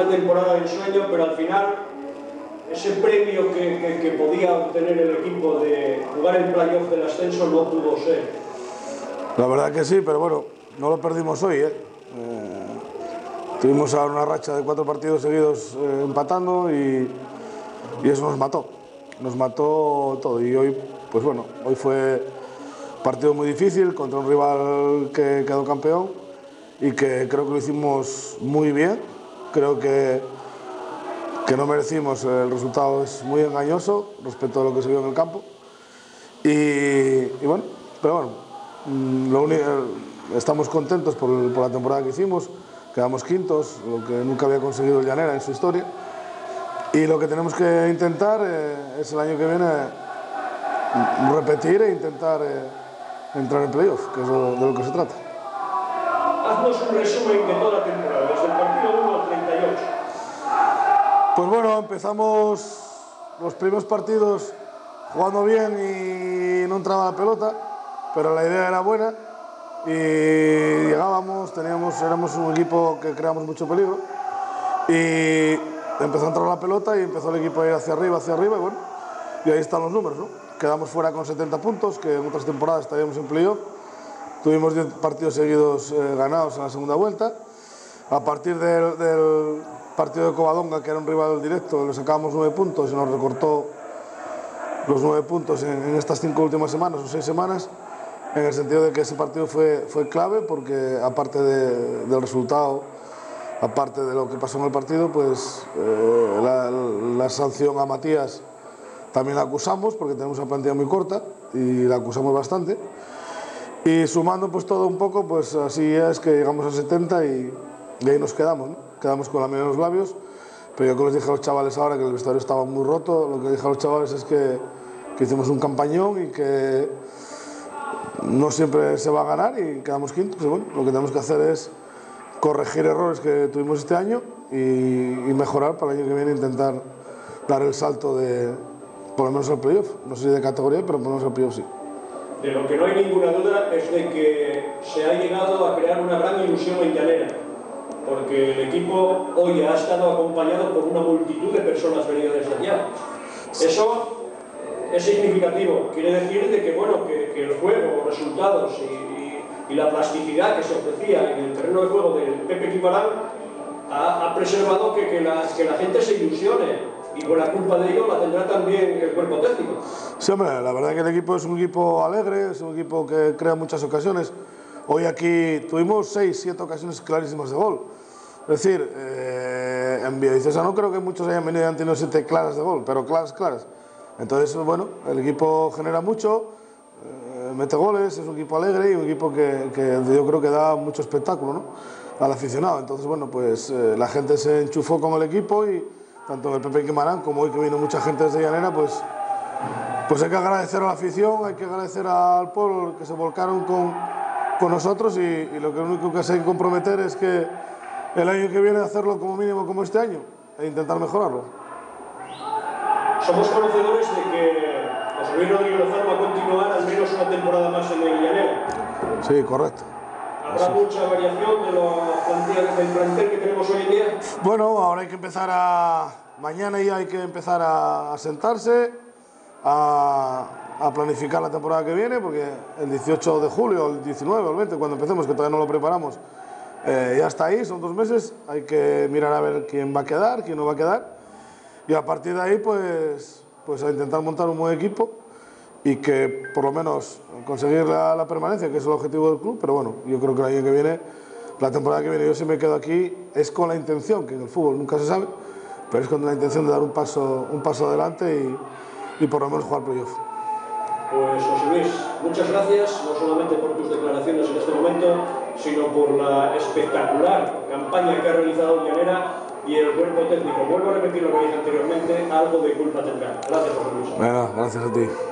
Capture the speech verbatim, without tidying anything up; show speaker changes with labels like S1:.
S1: una temporada de ensueño, pero al final ese premio que, que, que podía obtener el equipo de jugar el playoff del ascenso no pudo ser.
S2: La verdad que sí, pero bueno, no lo perdimos hoy, ¿eh? eh tuvimos ahora una racha de cuatro partidos seguidos eh, empatando y, y eso nos mató, nos mató todo. Y hoy, pues bueno, hoy fue un partido muy difícil contra un rival que quedó campeón y que creo que lo hicimos muy bien. Creo que, que no merecimos, el resultado es muy engañoso respecto a lo que se vio en el campo. Y, y bueno, pero bueno, lo único, estamos contentos por, por la temporada que hicimos, quedamos quintos, lo que nunca había conseguido el Llanera en su historia. Y lo que tenemos que intentar eh, es el año que viene repetir e intentar eh, entrar en playoff, que es lo, de lo que se trata.
S1: Haznos un resumen de toda la temporada, desde el partido uno al treinta y ocho.
S2: Pues bueno, empezamos los primeros partidos jugando bien y no entraba la pelota, pero la idea era buena y llegábamos, teníamos, éramos un equipo que creamos mucho peligro y empezó a entrar la pelota y empezó el equipo a ir hacia arriba, hacia arriba y bueno, y ahí están los números, ¿no? Quedamos fuera con setenta puntos, que en otras temporadas estaríamos en playoff. Tuvimos diez partidos seguidos eh, ganados en la segunda vuelta. A partir del, del partido de Covadonga, que era un rival directo, le sacábamos nueve puntos y nos recortó los nueve puntos en, en estas cinco últimas semanas o seis semanas, en el sentido de que ese partido fue, fue clave porque aparte de, del resultado, aparte de lo que pasó en el partido, pues eh, la, la sanción a Matías también la acusamos porque tenemos una plantilla muy corta y la acusamos bastante. Y sumando pues todo un poco, pues así es que llegamos a setenta y, y ahí nos quedamos, ¿no? Quedamos con la miel en los labios, pero yo que les dije a los chavales ahora que el vestuario estaba muy roto, lo que dije a los chavales es que, que hicimos un campañón y que no siempre se va a ganar y quedamos quintos. Y bueno, lo que tenemos que hacer es corregir errores que tuvimos este año y, y mejorar para el año que viene, intentar dar el salto de, por lo menos al playoff, no sé si de categoría, pero por lo menos al playoff sí.
S1: De lo que no hay ninguna duda es de que se ha llegado a crear una gran ilusión en Llanera, porque el equipo hoy ha estado acompañado por una multitud de personas venidas desde allá. Eso es significativo, quiere decir de que, bueno, que, que el juego, los resultados y, y, y la plasticidad que se ofrecía en el terreno de juego del Pepe Quimarán ha, ha preservado que, que, la, que la gente se ilusione. Y por la culpa de ello la tendrá también el cuerpo técnico.
S2: Sí, hombre, la verdad que el equipo es un equipo alegre, es un equipo que crea muchas ocasiones. Hoy aquí tuvimos seis, siete ocasiones clarísimas de gol. Es decir, eh, en Villaviciosa no creo que muchos hayan venido y han tenido siete claras de gol, pero claras, claras. Entonces, bueno, el equipo genera mucho, eh, mete goles, es un equipo alegre y un equipo que, que yo creo que da mucho espectáculo, ¿no?, al aficionado. Entonces, bueno, pues eh, la gente se enchufó con el equipo y tanto en el Pepe Quimarán como hoy que vino mucha gente desde Llanera, pues, pues hay que agradecer a la afición, hay que agradecer al pueblo que se volcaron con, con nosotros y, y lo que único que se hay que comprometer es que el año que viene hacerlo como mínimo como este año e intentar mejorarlo.
S1: Somos conocedores de que José Luis Rodríguez Lozano va a continuar al menos una temporada más en el Llanera.
S2: Sí, correcto.
S1: ¿Habrá sí. mucha variación de la plantilla del plantel que tenemos hoy en día?
S2: Bueno, ahora hay que empezar a... Mañana ya hay que empezar a, a sentarse, a, a planificar la temporada que viene, porque el dieciocho de julio, el diecinueve o el veinte, cuando empecemos, que todavía no lo preparamos, eh, ya está ahí, son dos meses, hay que mirar a ver quién va a quedar, quién no va a quedar, y a partir de ahí, pues, pues a intentar montar un buen equipo y que por lo menos conseguir la, la permanencia, que es el objetivo del club, pero bueno, yo creo que el año que viene, la temporada que viene, yo si me quedo aquí, es con la intención, que en el fútbol nunca se sabe, pero es con la intención de dar un paso, un paso adelante y, y por lo menos jugar playoff.
S1: Pues José Luis, muchas gracias, no solamente por tus declaraciones en este momento, sino por la espectacular campaña que ha realizado Llanera y el cuerpo técnico. Vuelvo a repetir lo que dije anteriormente, algo de culpa tendrá. Gracias, José Luis.
S2: Bueno, gracias a ti.